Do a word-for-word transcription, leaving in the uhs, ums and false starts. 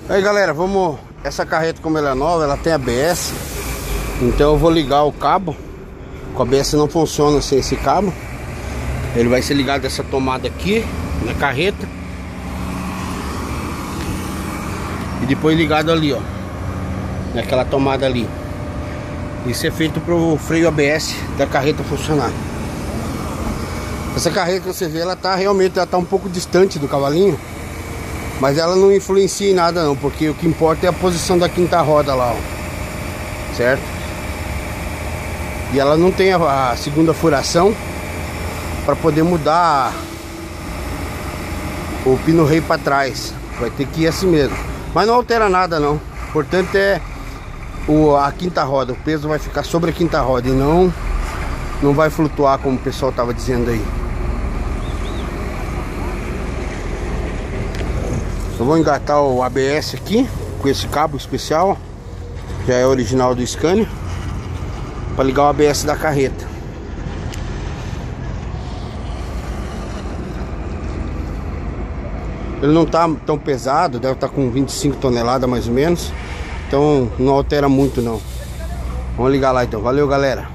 Aí galera, vamos. Essa carreta, como ela é nova, ela tem A B S. Então eu vou ligar o cabo. O A B S não funciona sem esse cabo. Ele vai ser ligado dessa tomada aqui na carreta. E depois ligado ali, ó, naquela tomada ali. Isso é feito para o freio A B S da carreta funcionar. Essa carreta, você vê, ela tá realmente, ela tá um pouco distante do cavalinho, mas ela não influencia em nada não, porque o que importa é a posição da quinta roda lá, ó. Certo? E ela não tem a, a segunda furação para poder mudar o pino rei para trás. Vai ter que ir assim mesmo. Mas não altera nada não. O importante é o, a quinta roda. O peso vai ficar sobre a quinta roda e não, não vai flutuar como o pessoal tava dizendo aí. Eu vou engatar o A B S aqui com esse cabo especial. Já é original do Scania, para ligar o A B S da carreta. Ele não tá tão pesado, deve estar com vinte e cinco toneladas mais ou menos. Então não altera muito não. Vamos ligar lá então. Valeu, galera.